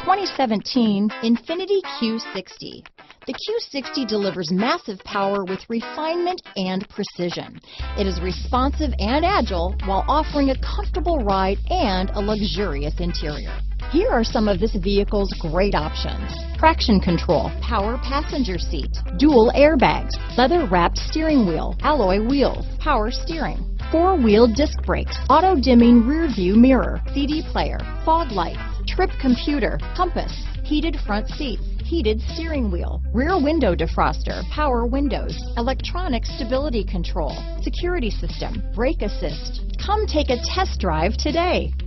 2017 Infiniti Q60. The Q60 delivers massive power with refinement and precision. It is responsive and agile while offering a comfortable ride and a luxurious interior. Here are some of this vehicle's great options: traction control, power passenger seat, dual airbags, leather-wrapped steering wheel, alloy wheels, power steering, four-wheel disc brakes, auto-dimming rear-view mirror, CD player, fog lights, trip computer, compass, heated front seats, heated steering wheel, rear window defroster, power windows, electronic stability control, security system, brake assist. Come take a test drive today.